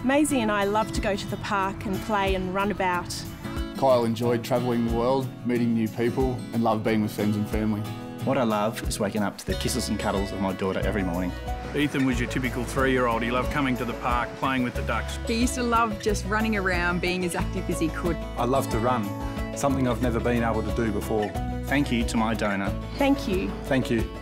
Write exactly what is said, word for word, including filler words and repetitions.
Maisie and I love to go to the park and play and run about. Kyle enjoyed travelling the world, meeting new people and loved being with friends and family. What I love is waking up to the kisses and cuddles of my daughter every morning. Ethan was your typical three-year-old. He loved coming to the park, playing with the ducks. He used to love just running around, being as active as he could. I love to run, something I've never been able to do before. Thank you to my donor. Thank you. Thank you.